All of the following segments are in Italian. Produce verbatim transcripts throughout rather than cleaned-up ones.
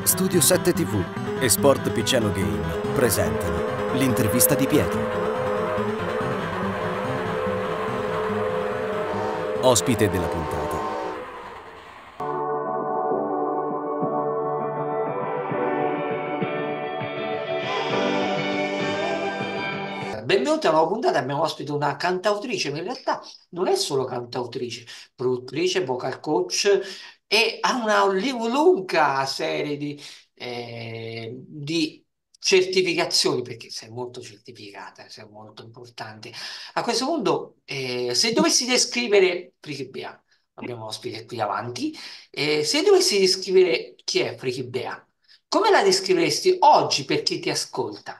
Studio sette ti vu e Sport Picciano Game presentano l'intervista di Pietro. Ospite della puntata. Benvenuti a una nuova puntata, abbiamo ospite una cantautrice, ma in realtà non è solo cantautrice, produttrice, vocal coach e ha una li- lunga serie di, eh, di certificazioni, perché sei molto certificata, sei molto importante. A questo punto, eh, se dovessi descrivere, Friki Bea, abbiamo ospite qui avanti, eh, se dovessi descrivere chi è Friki Bea, come la descriveresti oggi per chi ti ascolta?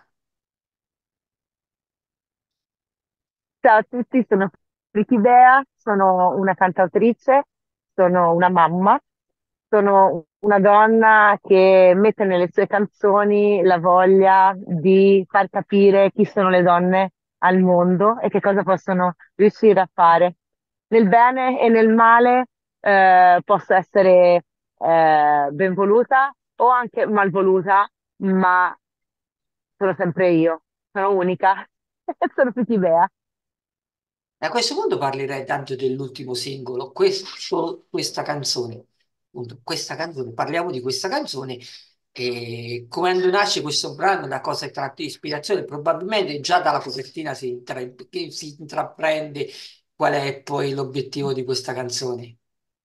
Ciao a tutti, sono Priti Bea, sono una cantautrice, sono una mamma, sono una donna che mette nelle sue canzoni la voglia di far capire chi sono le donne al mondo e che cosa possono riuscire a fare. Nel bene e nel male eh, posso essere eh, benvoluta o anche malvoluta, ma sono sempre io, sono unica, sono Priti Bea. A questo punto parlerei tanto dell'ultimo singolo, questo- questa canzone. Appunto, questa canzone, parliamo di questa canzone e come nasce questo brano, da cosa è tratto di ispirazione, probabilmente già dalla copertina si, intra- che si intraprende qual è poi l'obiettivo di questa canzone.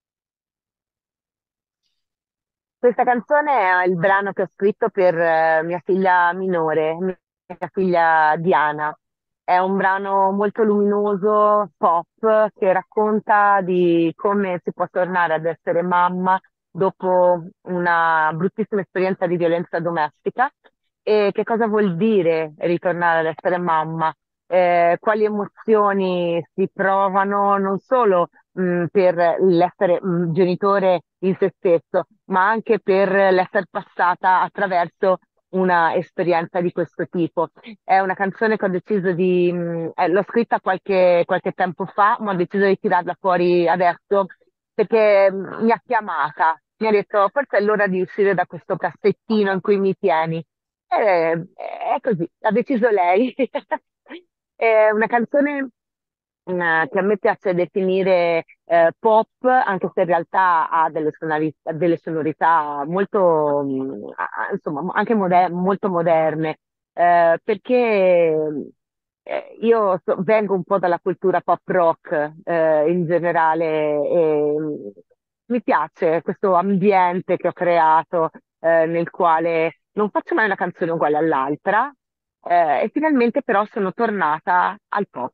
Questa canzone è il brano che ho scritto per eh, mia figlia minore, mia figlia Diana. È un brano molto luminoso, pop, che racconta di come si può tornare ad essere mamma dopo una bruttissima esperienza di violenza domestica e che cosa vuol dire ritornare ad essere mamma, eh, quali emozioni si provano non solo mh, per l'essere mh, genitore in se stesso, ma anche per l'essere passata attraverso una esperienza di questo tipo. È una canzone che ho deciso di, mh, eh, l'ho scritta qualche, qualche tempo fa, ma ho deciso di tirarla fuori adesso perché mh, mi ha chiamata, mi ha detto forse è l'ora di uscire da questo cassettino in cui mi tieni. E, è così, ha deciso lei. È una canzone eh, che a me piace definire eh, pop, anche se in realtà ha delle sonori- delle sonorità molto, mh, a- insomma, anche moder- molto moderne, eh, perché eh, io so- vengo un po' dalla cultura pop rock eh, in generale e mh, mi piace questo ambiente che ho creato eh, nel quale non faccio mai una canzone uguale all'altra, eh, e finalmente però sono tornata al pop.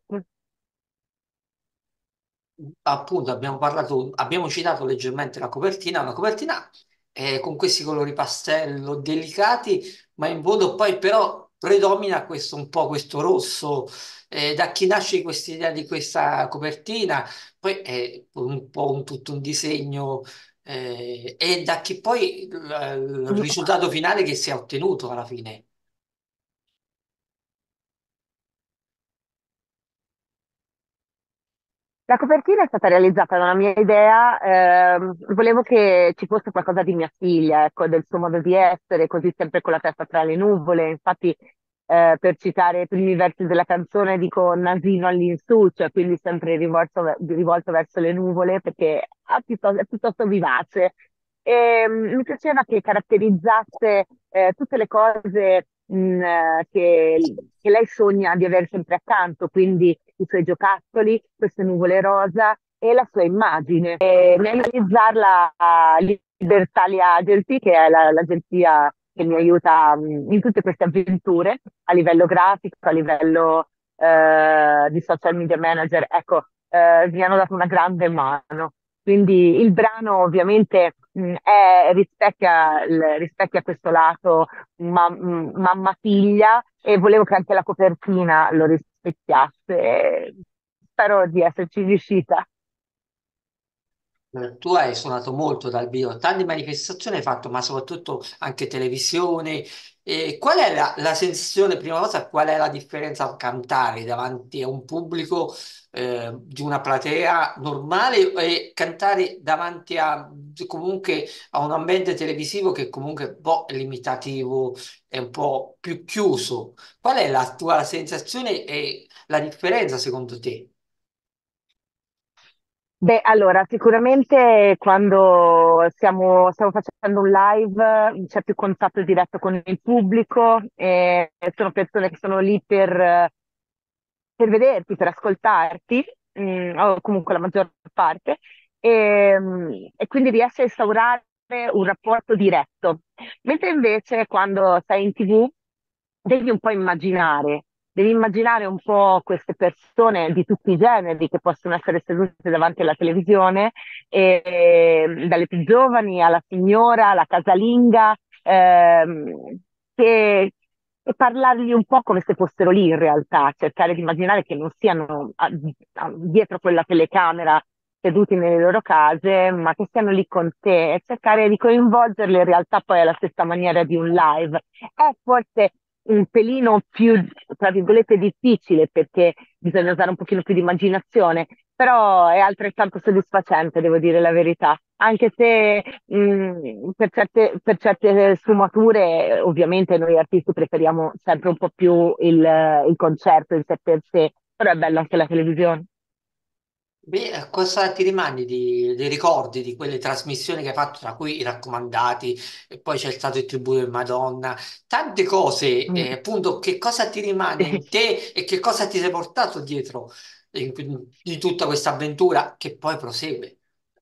Appunto, abbiamo parlato, abbiamo citato leggermente la copertina, una copertina eh, con questi colori pastello delicati, ma in modo poi però predomina questo un po' questo rosso. Eh, da chi nasce questa idea di questa copertina, poi è un po' un, tutto un disegno, eh, e da chi poi il, il risultato finale che si è ottenuto alla fine. La copertina è stata realizzata da una mia idea, ehm, volevo che ci fosse qualcosa di mia figlia, ecco, del suo modo di essere, così sempre con la testa tra le nuvole. Infatti, eh, per citare i primi versi della canzone, dico nasino all'insù, cioè quindi sempre rivolto, ve- rivolto verso le nuvole, perché ha piuttosto- è piuttosto vivace. E, mm, mi piaceva che caratterizzasse eh, tutte le cose mh, eh, che, che lei sogna di avere sempre accanto, quindi i suoi giocattoli, queste nuvole rosa e la sua immagine. E nell'analizzarla a Libertalia Agency, che è la- l'agenzia che mi aiuta mh, in tutte queste avventure, a livello grafico, a livello eh, di social media manager, ecco, eh, mi hanno dato una grande mano. Quindi il brano ovviamente mh, è- rispecchia, il- rispecchia questo lato ma- mh, mamma-figlia e volevo che anche la copertina lo rispecchiasse. Spero di esserci riuscita. Eh, Tu hai suonato molto dal vivo, tante manifestazioni hai fatto, ma soprattutto anche televisione. E qual è la, la sensazione, prima cosa, qual è la differenza a cantare davanti a un pubblico eh, di una platea normale e cantare davanti a comunque a un ambiente televisivo che comunque un po' è limitativo, è un po' più chiuso. Qual è la tua sensazione e la differenza secondo te? Beh, allora, sicuramente quando stiamo, stiamo facendo un live c'è più contatto diretto con il pubblico e sono persone che sono lì per, per vederti, per ascoltarti, mm, o comunque la maggior parte, e, mm, e quindi riesci a instaurare un rapporto diretto. Mentre invece quando sei in T V devi un po' immaginare, devi immaginare un po' queste persone di tutti i generi che possono essere sedute davanti alla televisione, e, dalle più giovani alla signora, alla casalinga, ehm, che, e parlargli un po' come se fossero lì in realtà, cercare di immaginare che non siano a- a- dietro quella telecamera seduti nelle loro case, ma che siano lì con te e cercare di coinvolgerli in realtà poi alla stessa maniera di un live. È forse un pelino più, tra virgolette, difficile perché bisogna usare un pochino più di immaginazione, però è altrettanto soddisfacente, devo dire la verità. Anche se mh, per certe, per certe sfumature, eh, ovviamente noi artisti preferiamo sempre un po' più il, il concerto in sé per sé, però è bello anche la televisione. Beh, eh, cosa ti rimani di- dei ricordi di quelle trasmissioni che hai fatto, tra cui i raccomandati, e poi c'è stato il tributo di Madonna, tante cose, Mm. eh, appunto, che cosa ti rimane in te e che cosa ti sei portato dietro in- di tutta questa avventura che poi prosegue?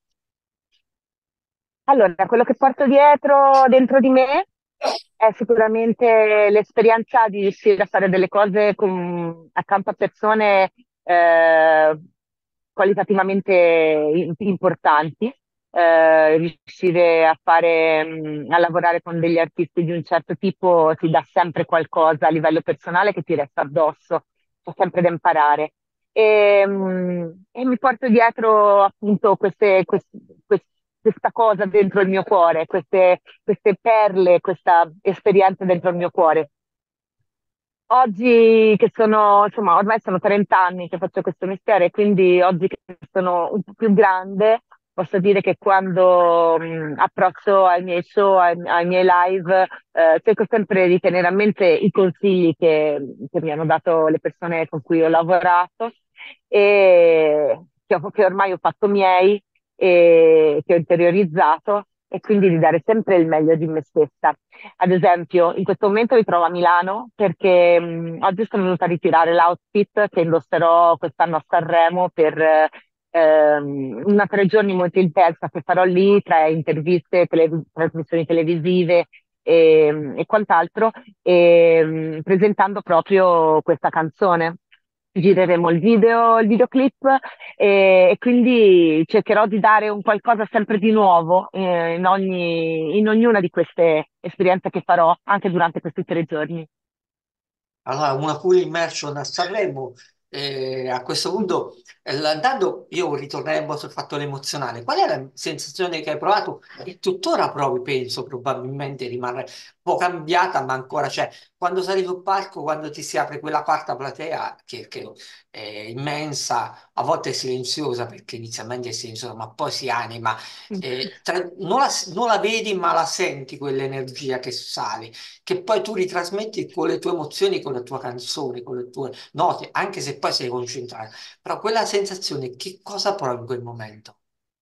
Allora, quello che porto dietro dentro di me è sicuramente l'esperienza di riuscire a fare delle cose con- accanto a persone eh, qualitativamente im- importanti, eh, riuscire a fare, mh, a lavorare con degli artisti di un certo tipo ti dà sempre qualcosa a livello personale che ti resta addosso, c'è sempre da imparare. E, mh, e mi porto dietro appunto queste, quest- quest- questa cosa dentro il mio cuore, queste, queste perle, questa esperienza dentro il mio cuore. Oggi che sono, insomma, ormai sono trenta anni che faccio questo mestiere, quindi oggi che sono un po' più grande, posso dire che quando mh, approccio ai miei show, ai, ai miei live, eh, cerco sempre di tenere a mente i consigli che, che mi hanno dato le persone con cui ho lavorato e che, ho- che ormai ho fatto miei e che ho interiorizzato e quindi di dare sempre il meglio di me stessa. Ad esempio, in questo momento mi trovo a Milano perché mh, oggi sono venuta a ritirare l'outfit che indosserò quest'anno a Sanremo per ehm, una tre giorni molto intensa che farò lì tra interviste, tele- trasmissioni televisive e, e quant'altro, e, mh, presentando proprio questa canzone. Gireremo il video, il videoclip e, e quindi cercherò di dare un qualcosa sempre di nuovo eh, in ogni, in ognuna di queste esperienze che farò anche durante questi tre giorni. Allora, una full immersion a Sanremo, eh, a questo punto, eh, andando, io ritornerei un po' sul fattore emozionale. Qual è la sensazione che hai provato e tuttora provi, penso, probabilmente rimane un po' cambiata, ma ancora c'è. Quando sali sul palco, quando ti si apre quella quarta platea, che, che è immensa, a volte è silenziosa, perché inizialmente è silenziosa, ma poi si anima. eh, tra- non la, non la vedi, ma la senti quell'energia che sale che poi tu ritrasmetti con le tue emozioni, con la tua canzone, con le tue note, anche se poi sei concentrato. Però quella sensazione, che cosa provi in quel momento?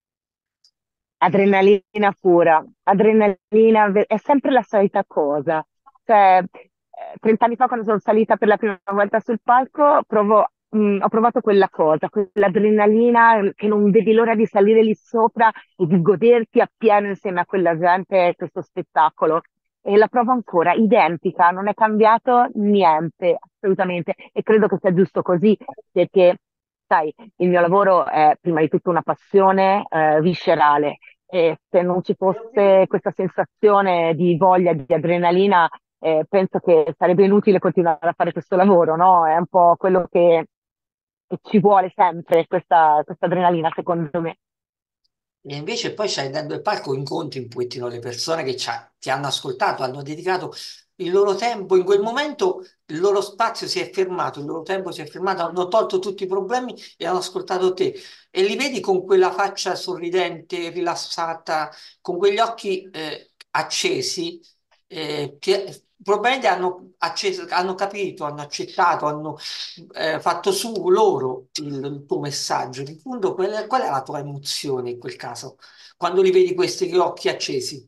Adrenalina pura, adrenalina, ve- è sempre la solita cosa. Cioè, eh, trenta anni fa quando sono salita per la prima volta sul palco, provo- mh, ho provato quella cosa, quell'adrenalina che non vedi l'ora di salire lì sopra e di goderti appieno insieme a quella gente questo spettacolo. E la provo ancora, identica, non è cambiato niente, assolutamente. E credo che sia giusto così, perché, sai, il mio lavoro è prima di tutto una passione, eh, viscerale e se non ci fosse questa sensazione di voglia, di adrenalina, eh, penso che sarebbe inutile continuare a fare questo lavoro, no? È un po' quello che, che ci vuole sempre, questa, questa adrenalina, secondo me. E invece poi stai dando il palco, incontri un pochettino le persone che c'ha- ti hanno ascoltato, hanno dedicato il loro tempo, in quel momento il loro spazio si è fermato, il loro tempo si è fermato, hanno tolto tutti i problemi e hanno ascoltato te. E li vedi con quella faccia sorridente, rilassata, con quegli occhi eh, accesi, eh, che probabilmente hanno, acceso- hanno capito, hanno accettato, hanno eh, fatto su loro il, il tuo messaggio. In fondo, qual, qual è la tua emozione in quel caso, quando li vedi questi occhi accesi?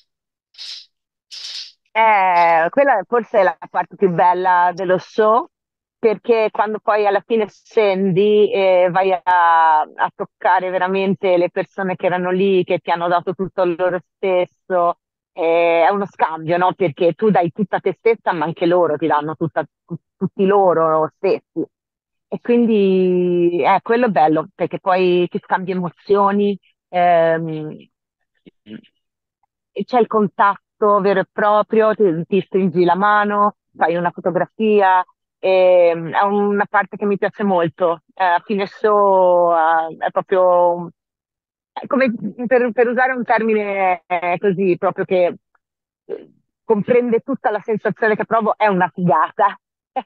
Eh, quella forse è la parte più bella dello show, perché quando poi alla fine scendi e vai a, a toccare veramente le persone che erano lì, che ti hanno dato tutto loro stesso, eh, è uno scambio, no? Perché tu dai tutta te stessa, ma anche loro ti danno tutta- tu- tutti loro stessi. E quindi è quello è bello, perché poi ti scambi emozioni, ehm, e c'è il contatto vero e proprio, ti, ti stringi la mano, fai una fotografia, e, mm, è una parte che mi piace molto. Eh, a fine show, eh, è proprio è come per, per usare un termine eh, così, proprio che eh, comprende tutta la sensazione che provo, è una figata.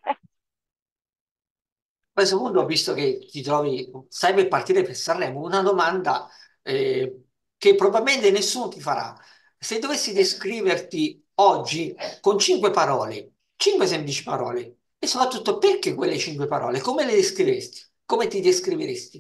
A questo punto, visto che ti trovi, stai per partire per Sanremo, una domanda eh, che probabilmente nessuno ti farà. Se dovessi descriverti oggi con cinque parole, cinque semplici parole, e soprattutto perché quelle cinque parole, come le descriveresti? Come ti descriveresti?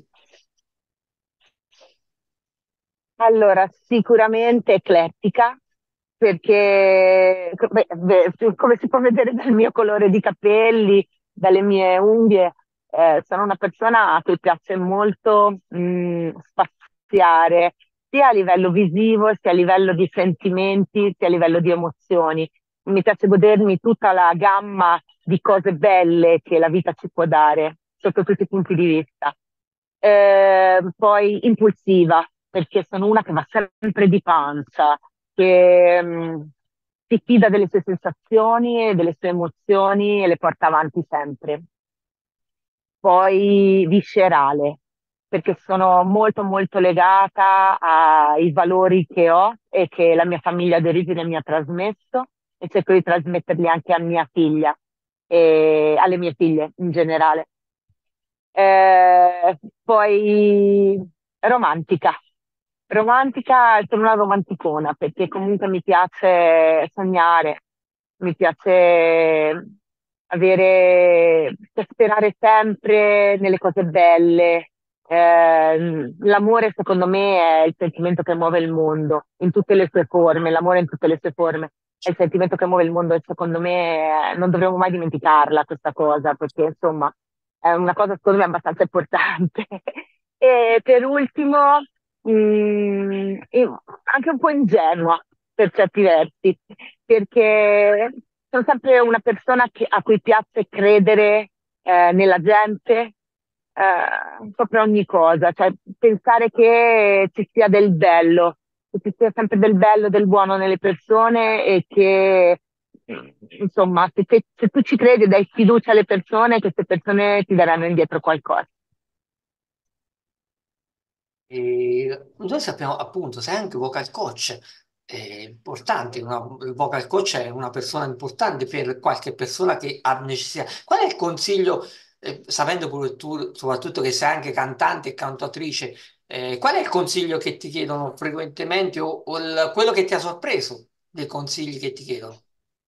Allora, sicuramente eclettica, perché beh, beh, come si può vedere dal mio colore di capelli, dalle mie unghie, eh, sono una persona a cui piace molto mh, spaziare, sia a livello visivo, sia a livello di sentimenti, sia a livello di emozioni. Mi piace godermi tutta la gamma di cose belle che la vita ci può dare, sotto tutti i punti di vista. Eh, poi impulsiva, perché sono una che va sempre di pancia, che mh, si fida delle sue sensazioni e delle sue emozioni e le porta avanti sempre. Poi viscerale, perché sono molto molto legata ai valori che ho e che la mia famiglia d'origine mi ha trasmesso e cerco di trasmetterli anche a mia figlia e alle mie figlie in generale. Eh, poi romantica. Romantica, sono una romanticona perché comunque mi piace sognare, mi piace avere, cioè, sperare sempre nelle cose belle. Eh, l'amore secondo me è il sentimento che muove il mondo in tutte le sue forme, l'amore in tutte le sue forme è il sentimento che muove il mondo e secondo me eh, non dovremmo mai dimenticarla questa cosa perché insomma è una cosa secondo me abbastanza importante. E per ultimo, mh, io- anche un po' ingenua per certi versi, perché sono sempre una persona che- a cui piace credere eh, nella gente, eh, sopra ogni cosa, cioè pensare che ci sia del bello, che ci sia sempre del bello, del buono nelle persone e che, mm, insomma, se, te- se tu ci credi e dai fiducia alle persone, queste persone ti daranno indietro qualcosa. E noi sappiamo appunto, sei anche vocal coach, è importante, una- il vocal coach è una persona importante per qualche persona che ha necessità. Qual è il consiglio, eh, sapendo pure tu, soprattutto che sei anche cantante e cantautrice, eh, qual è il consiglio che ti chiedono frequentemente o, o il- quello che ti ha sorpreso dei consigli che ti chiedono?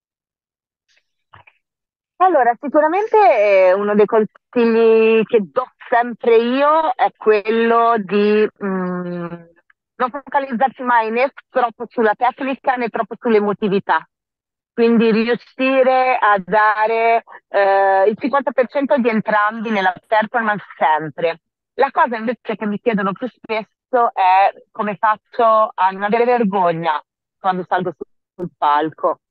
Allora, sicuramente eh, uno dei consigli che do sempre io è quello di mm, non focalizzarsi mai né troppo sulla tecnica né troppo sull'emotività. Quindi riuscire a dare eh, il cinquanta per cento di entrambi nella performance sempre. La cosa invece che mi chiedono più spesso è come faccio a non avere vergogna quando salgo su- sul palco.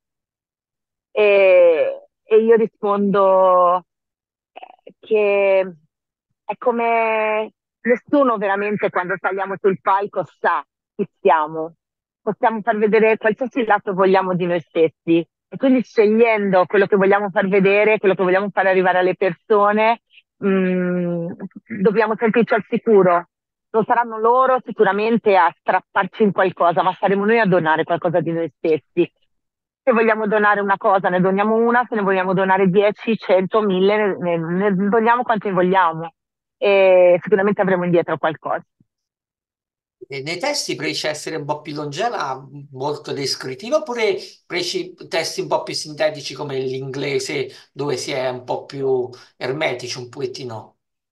E, e io rispondo eh, che è come nessuno veramente quando saliamo sul palco sa chi siamo. Possiamo far vedere qualsiasi lato vogliamo di noi stessi e quindi scegliendo quello che vogliamo far vedere, quello che vogliamo far arrivare alle persone, mh, dobbiamo sentirci al sicuro non saranno loro sicuramente a strapparci in qualcosa, ma saremo noi a donare qualcosa di noi stessi. Se vogliamo donare una cosa, ne doniamo una, se ne vogliamo donare dieci, cento, mille, ne, ne- ne doniamo quanti vogliamo e sicuramente avremo indietro qualcosa. E nei testi preci essere un po' più longeva, molto descrittiva, oppure preci testi un po' più sintetici come l'inglese, dove si è un po' più ermetici, un pochettino?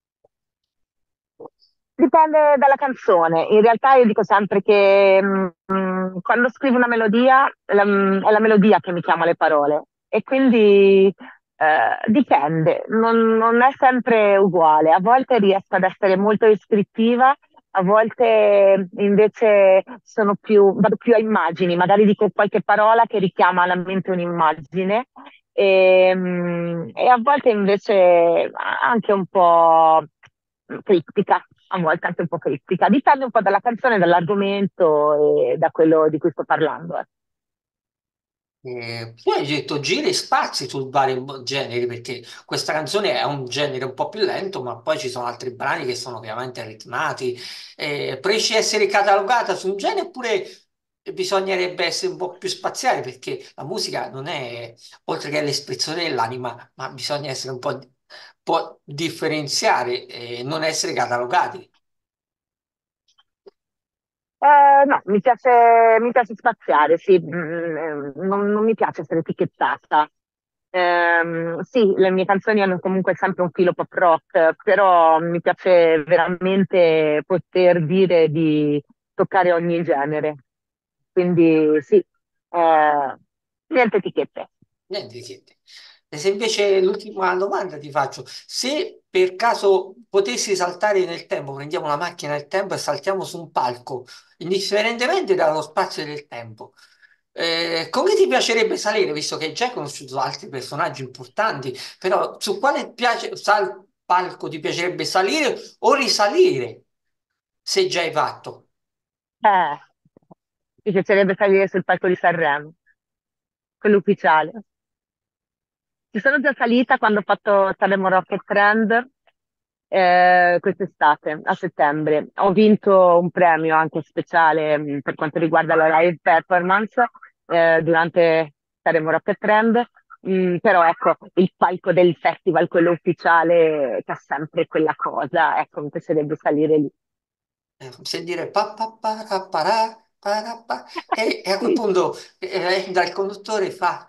Dipende dalla canzone. In realtà io dico sempre che mm, mm, quando scrivo una melodia, la- mm, è la melodia che mi chiama le parole. E quindi eh, dipende, non, non è sempre uguale. A volte riesco ad essere molto descrittiva, a volte invece sono più, vado più a immagini, magari dico qualche parola che richiama alla mente un'immagine. E, mm, e a volte invece anche un po' criptica, a volte anche un po' criptica. Dipende un po' dalla canzone, dall'argomento e da quello di cui sto parlando. eh. Eh, tu hai detto giri e spazi su vari generi, perché questa canzone è un genere un po' più lento, ma poi ci sono altri brani che sono chiaramente ritmati. Eh, preci essere catalogata su un genere oppure bisognerebbe essere un po' più spaziali, perché la musica non è, oltre che l'espressione dell'anima, ma bisogna essere un po', po' differenziare e non essere catalogati. Eh, no, mi piace, mi piace spaziare, sì, mm, eh, non, non mi piace essere etichettata. Ehm, sì, le mie canzoni hanno comunque sempre un filo pop rock, però mi piace veramente poter dire di toccare ogni genere. Quindi sì, eh, niente etichette. Niente, niente. E se invece l'ultima domanda ti faccio, se per caso potessi saltare nel tempo, prendiamo la macchina del tempo e saltiamo su un palco, indifferentemente dallo spazio e del tempo, eh, come ti piacerebbe salire, visto che hai già conosciuto altri personaggi importanti, però su quale piace- sal- palco ti piacerebbe salire o risalire, se già hai fatto? Eh, mi piacerebbe salire sul palco di Sanremo, quello ufficiale. Ci sono già salita quando ho fatto Sanremo Rocket Trend eh, quest'estate, a settembre. Ho vinto un premio anche speciale mh, per quanto riguarda la live performance eh, durante Sanremo Rocket Trend. Mm, però ecco, il palco del festival, quello ufficiale, che ha sempre quella cosa, ecco, mi piacerebbe salire lì. Eh, sentire pa pa pa ra pa ra, pa ra pa, e, e a quel Sì, punto eh, dal conduttore fa.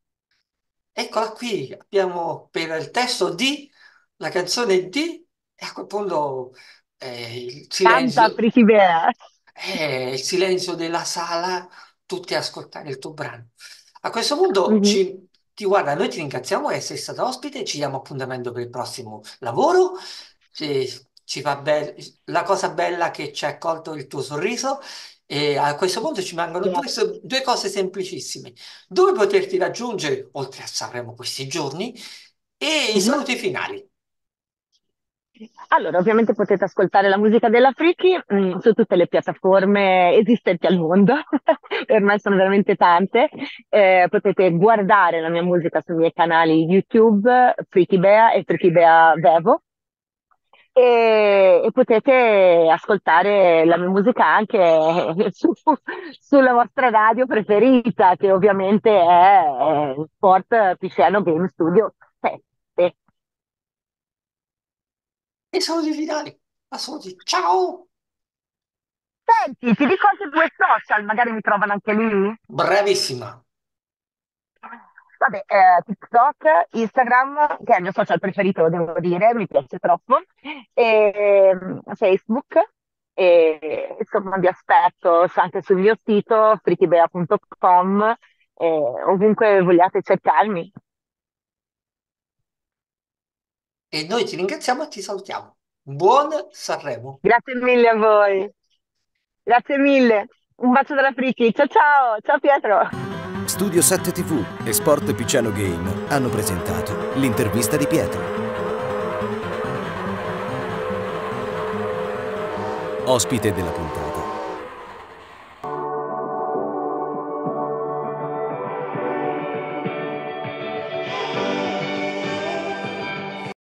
Eccola qui, abbiamo per il testo di, la canzone di, e a quel punto eh, il canta silenzio, Pretty Bear. eh, il silenzio della sala, tutti a ascoltare il tuo brano. A questo punto Mhm. ci, ti guarda, noi ti ringraziamo di essere stata ospite, ci diamo appuntamento per il prossimo lavoro. Ci, ci fa be- la cosa bella che ci ha accolto il tuo sorriso. E a questo punto ci mancano due, Grazie. so- due cose semplicissime. Dove poterti raggiungere, oltre a Sanremo questi giorni, e i Mhm. saluti finali. Allora, ovviamente potete ascoltare la musica della Friki, mm, su tutte le piattaforme esistenti al mondo, ormai sono veramente tante. Eh, potete guardare la mia musica sui miei canali YouTube, Friki Bea e Friki Bea Vevo, e, e potete ascoltare la mia musica anche su- sulla vostra radio preferita, che ovviamente è, è Sport Pisciano Game Studio sette. E i saluti finali. Ma saluti. Ciao! Senti, ti dico anche due social, magari mi trovano anche lì. Bravissima. Vabbè, eh, TikTok, Instagram, che è il mio social preferito, devo dire, mi piace troppo, e mm, Facebook, e insomma vi aspetto anche sul mio sito frikibea punto com, e ovunque vogliate cercarmi. E noi ti ringraziamo e ti salutiamo. Buon Sanremo. Grazie mille a voi, grazie mille, un bacio dalla Friki, ciao ciao, ciao Pietro. Studio sette ti vu e Sport Picciano Game hanno presentato l'intervista di Pietro. Ospite della puntata,